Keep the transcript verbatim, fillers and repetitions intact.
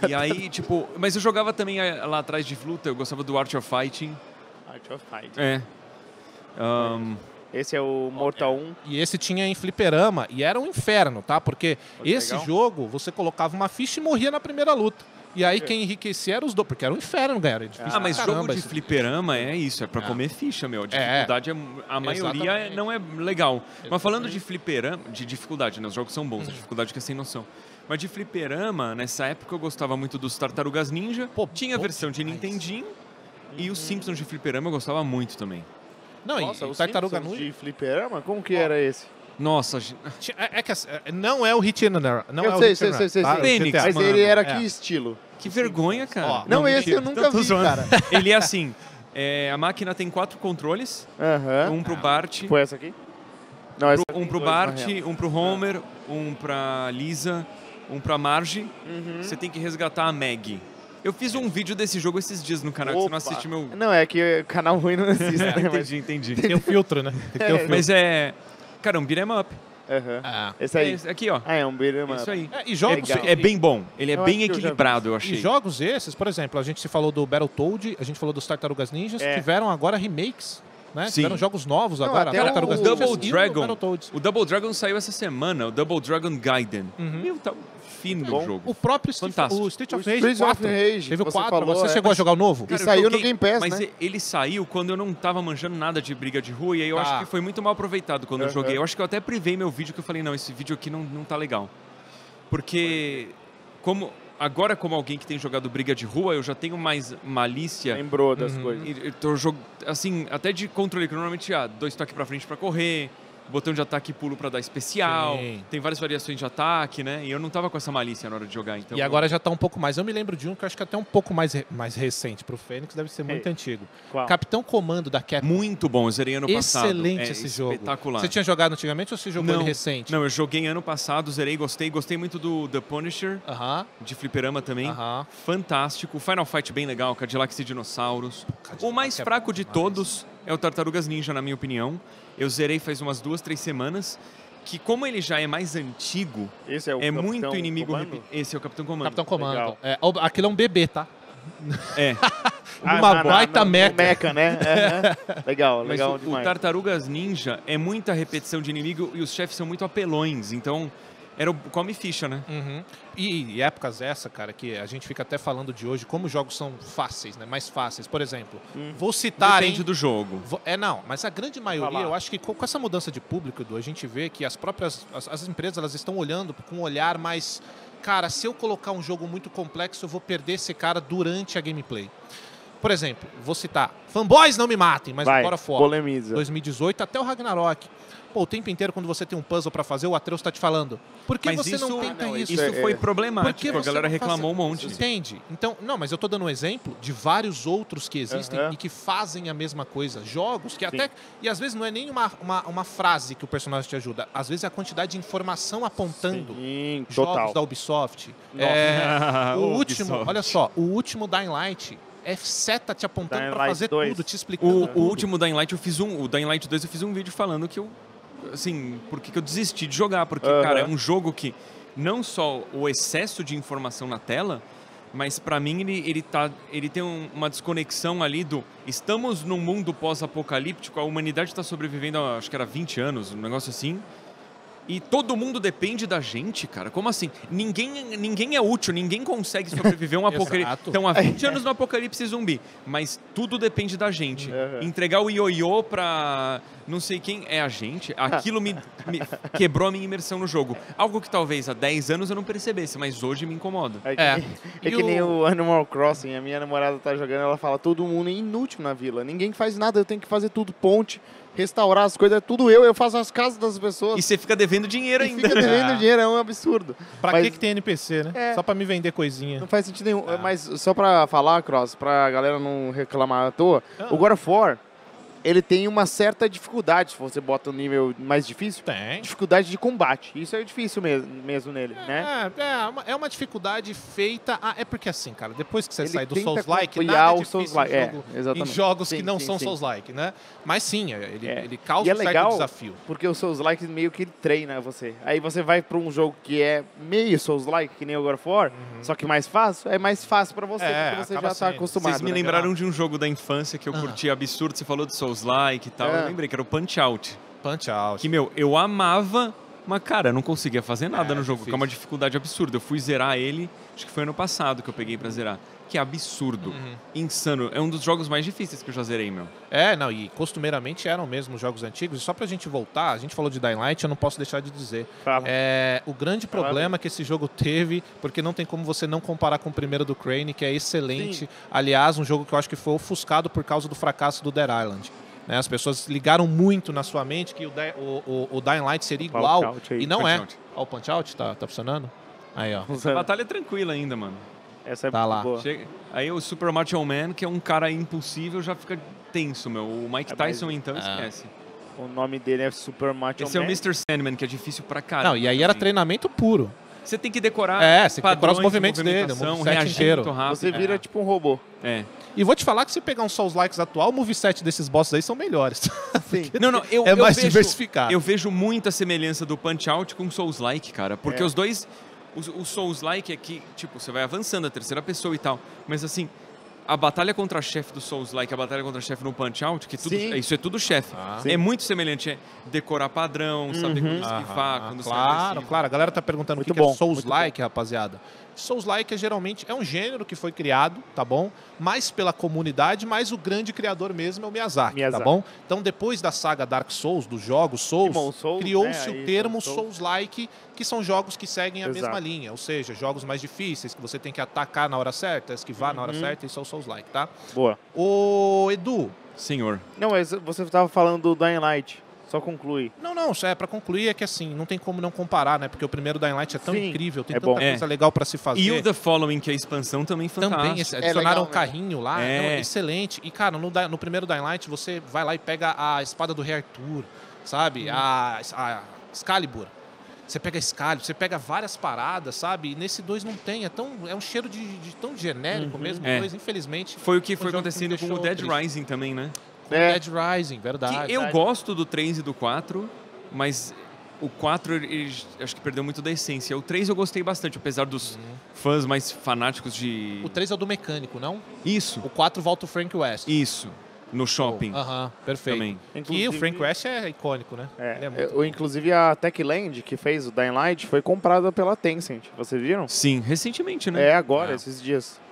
E aí, tipo... Mas eu jogava também lá atrás de luta, eu gostava do Art of Fighting. Art of Fighting. É. Um... Esse é o Mortal um. E esse tinha em fliperama, e era um inferno, tá? Porque Pô, esse legal. jogo, você colocava uma ficha e morria na primeira luta. E aí quem enriquecia era os dois, porque era um inferno, galera. Ah, mas jogo de fliperama é isso, é pra comer ficha, meu. A dificuldade, é, a maioria é, não é legal. Exatamente. Mas falando de fliperama, de dificuldade, né? Os jogos são bons, hum. a dificuldade que é sem noção. Mas de fliperama, nessa época eu gostava muito dos Tartarugas Ninja. Pô, tinha a versão de Nintendinho hum. e os Simpsons de fliperama eu gostava muito também. Não, Nossa, e o Tartaruga Ninja de fliperama? Como que oh. era esse? Nossa, é, é que não é o Hit and Run. Não eu é o sei, Hit sei, and sei, sei, tá? Fênix, mas mano. Ele era que é. estilo? Que vergonha, cara. Ó, não, não, esse mentira. eu nunca vi, cara. Ele é assim, é, a máquina tem quatro controles, uh-huh. um pro Bart. Foi essa aqui? Não, essa aqui um pro Bart, um pro Homer, um pra Lisa, um pra Marge. Uhum. Você tem que resgatar a Maggie. Eu fiz um vídeo desse jogo esses dias no canal, que você não assiste meu... Não, é que o canal ruim não existe. É, entendi, entendi. Tem o filtro, né? Tem que ter o filtro. Mas é... Cara, um beat'em up. Uhum. Ah. Esse aí. É aqui, ó. Ah, é um beat'em up. Isso aí. É, e jogos... É, é bem bom. Ele é eu bem equilibrado, eu, eu achei. E jogos esses, por exemplo, a gente se falou do Battletoad, a gente falou dos Tartarugas Ninjas, é. tiveram agora remakes. Né? Tiveram jogos novos não, agora. Cara, o Double Dragon. O Double Dragon saiu essa semana, o Double Dragon Gaiden. Uhum. Meu, tá fino o jogo. O próprio Fantástico. O Street of Rage quatro. Rage, teve o você quatro. Falou, você é. chegou a jogar o novo? Cara, e saiu joguei, no Game Pass, mas né? ele saiu quando eu não tava manjando nada de briga de rua, e aí eu ah. acho que foi muito mal aproveitado quando uhum. eu joguei. Eu acho que eu até privei meu vídeo, que eu falei, não, esse vídeo aqui não, não tá legal. Porque, como... Agora, como alguém que tem jogado briga de rua, eu já tenho mais malícia. Lembrou das uhum. coisas. Eu tô jog... Assim, até de controle, que normalmente há dois toques pra frente pra correr, botão de ataque e pulo pra dar especial. Sim. Tem várias variações de ataque, né? E eu não tava com essa malícia na hora de jogar. Então e eu... agora já tá um pouco mais. Eu me lembro de um que eu acho que é até um pouco mais, re... mais recente pro Fênix, deve ser muito Ei. antigo. Qual? Capitão Comando da Capcom. Muito bom, eu zerei ano passado. Excelente é esse jogo. Espetacular. Você tinha jogado antigamente ou você jogou não, ele recente? Não, eu joguei ano passado, zerei, gostei. Gostei muito do The Punisher, uh-huh. de fliperama também. Uh-huh. Fantástico. Final Fight bem legal, Cadillacs e Dinossauros. Cadillac o mais fraco é de demais. todos é o Tartarugas Ninja, na minha opinião. Eu zerei faz umas duas, três semanas. Que como ele já é mais antigo, Esse é, o é muito inimigo... Comando? Esse é o Capitão Comando. Capitão Comando. É, aquilo é um bebê, tá? É. Uma ah, baita meca. meca, né? É, legal, Mas legal o, demais. o Tartarugas Ninja é muita repetição de inimigo e os chefes são muito apelões, então... Era o come ficha, né? Uhum. E, e épocas essa, cara, que a gente fica até falando de hoje, como os jogos são fáceis, né? Mais fáceis. Por exemplo, hum. vou citar... Depende hein? do jogo. Vou, é, não. Mas a grande maioria, Falar. eu acho que com, com essa mudança de público, Edu, a gente vê que as próprias... As, as empresas, elas estão olhando com um olhar mais... Cara, se eu colocar um jogo muito complexo, eu vou perder esse cara durante a gameplay. Por exemplo, vou citar... Fanboys não me matem, mas agora fora. Polemiza. dois mil e dezoito até o Ragnarok. Pô, o tempo inteiro, quando você tem um puzzle pra fazer, o Atreus tá te falando. Por que mas você isso, não tenta não, isso? Isso é, foi problemático, a galera reclamou faz... um monte. Entende? Então, não, mas eu tô dando um exemplo de vários outros que existem uhum. e que fazem a mesma coisa. Jogos que Sim. até... E às vezes não é nem uma, uma, uma frase que o personagem te ajuda. Às vezes é a quantidade de informação apontando. Sim, jogos total. da Ubisoft. É, o último, Ubisoft. olha só, o último Dying Light... É seta te apontando Dying pra fazer dois. tudo, te explicando O, tudo. o último Dying Light eu fiz um... O Dying Light dois eu fiz um vídeo falando que eu... Assim, por que eu desisti de jogar? Porque, uhum. cara, é um jogo que não só o excesso de informação na tela, mas pra mim ele, ele, tá, ele tem um, uma desconexão ali do... Estamos num mundo pós-apocalíptico, a humanidade tá sobrevivendo há, acho que era vinte anos, um negócio assim. E todo mundo depende da gente, cara. Como assim? Ninguém, ninguém é útil, ninguém consegue sobreviver a um apocalipse. Então, há vinte anos no apocalipse zumbi, mas tudo depende da gente. Uhum. Entregar o ioiô pra não sei quem é a gente, aquilo me, me quebrou a minha imersão no jogo. Algo que talvez há dez anos eu não percebesse, mas hoje me incomoda. É que, é. É que o... nem o Animal Crossing, a minha namorada tá jogando, ela fala, todo mundo é inútil na vila, ninguém faz nada, eu tenho que fazer tudo, ponte, restaurar as coisas, é tudo eu, eu faço as casas das pessoas. E você fica devendo dinheiro e ainda. fica devendo dinheiro, é um absurdo. Pra mas, que que tem N P C, né? É, só pra me vender coisinha. Não faz sentido nenhum, ah. mas só pra falar, Cross, pra galera não reclamar à toa, ah. o God of War, ele tem uma certa dificuldade, se você bota um nível mais difícil, Tem. dificuldade de combate. Isso é difícil mesmo, mesmo nele, né? É, é, uma, é uma dificuldade feita... Ah, é porque assim, cara, depois que você Ele sai do tenta Souls-like, copiar nada é o difícil Souls-like, em, é, jogo, em exatamente. jogos Sim, que não sim, são sim. Souls-like, né? Mas sim, ele, É. ele causa E é um certo legal, desafio. porque o Souls-like meio que ele treina você. Aí você vai pra um jogo que é meio Souls-like, que nem o God of War, só que mais fácil, é mais fácil pra você, É, porque você acaba já tá sendo. acostumado. Vocês me né? lembraram de um jogo da infância que eu Ah. curti absurdo. Você falou de Souls-like e tal. É. Eu lembrei que era o Punch-Out. Punch-Out. Que, meu, eu amava, mas, cara, eu não conseguia fazer nada É, no jogo, difícil. que é uma dificuldade absurda. Eu fui zerar ele, acho que foi ano passado que eu peguei pra zerar. Que é absurdo. Uhum. Insano. É um dos jogos mais difíceis que eu já zerei, meu. É, não, e costumeiramente eram mesmo jogos antigos. E só pra gente voltar, a gente falou de Dying Light, eu não posso deixar de dizer. Fala. É, o grande Fala problema que esse jogo teve, porque não tem como você não comparar com o primeiro do Crane, que é excelente. Sim. Aliás, um jogo que eu acho que foi ofuscado por causa do fracasso do Dead Island. Né, as pessoas ligaram muito na sua mente que o, Di- o, o, o Dying Light seria O igual. Punch-Out aí. E não é. Punch-Out. Ó, o Punch-Out tá, tá funcionando? Aí, ó. A batalha é tranquila ainda, mano. Essa é Tá muito lá. boa. Chega- Aí o Super Macho Man, que é um cara impossível, já fica tenso, meu. O Mike É, mas- Tyson, então, Ah. esquece. O nome dele é Super Macho Esse é o Man. mister Sandman, que é difícil pra caramba. Não, e aí era também. treinamento puro. Você tem que decorar É, você tem que decorar padrões os de movimentos dele, o movimentação, moveset reagir inteiro. muito rápido. Você vira tipo um robô. É. E vou te falar que se pegar um Souls-Likes atual, o moveset desses bosses aí são melhores. Sim. Não, não, eu, é eu mais vejo, diversificado. Eu vejo muita semelhança do Punch-Out com Souls-like, cara. Porque É. os dois... O, o Souls-like é que, tipo, você vai avançando a terceira pessoa e tal. Mas, assim, a batalha contra chefe do Souls-like, a batalha contra chefe no Punch-Out, que tudo, Sim. isso é tudo chefe. Ah. É muito semelhante. É decorar padrão, saber Uhum. quando esquivar, quando ser Claro, agressivo. claro. A galera tá perguntando o Muito que, que é bom, Souls-like, rapaziada. Souls-like é geralmente é um gênero que foi criado, tá bom? Mais pela comunidade, mas o grande criador mesmo é o Miyazaki, Miyazaki. tá bom? Então, depois da saga Dark Souls, dos jogos Souls, Demon Souls, criou-se né? Aí, o termo Souls. Souls-like, que são jogos que seguem a Exato. mesma linha, ou seja, jogos mais difíceis, que você tem que atacar na hora certa, esquivar na hora Uhum. certa, isso é o Souls-like, tá? Boa. Ô, Edu, Senhor. Não, mas você estava falando do Dying Light. Só conclui. não, não, só é pra concluir é que assim, não tem como não comparar, né? Porque o primeiro Dying Light é tão Sim, incrível, tem é tanta bom. coisa É. legal pra se fazer. E o The Following, que é a expansão, também fantástica. Também, esse- adicionaram legal, um carrinho lá, É. não, é excelente. E, cara, no, Di- no primeiro Dying Light, você vai lá e pega a espada do Rei Arthur, sabe? A, a Excalibur. Você pega a Excalibur, você pega várias paradas, sabe? E nesse dois não tem, é, tão, é um cheiro de, de tão genérico mesmo. É. O dois, infelizmente, Foi o que Um foi jogo que me acontecendo com o deixou Dead triste. Rising também, né? com É. Dead Rising, verdade. Que eu gosto do três e do quatro, mas o quatro ele, acho que perdeu muito da essência. O três eu gostei bastante, apesar dos fãs mais fanáticos de... O três é o do mecânico, não? Isso, O quatro volta o Frank West. isso. No shopping Aham, perfeito. também. Que o Inclusive- Frank West é icônico, né? É, Ele é muito o- inclusive a Techland, que fez o Dying Light, foi comprada pela Tencent. Vocês viram? Sim, recentemente, né? É agora, É. esses dias.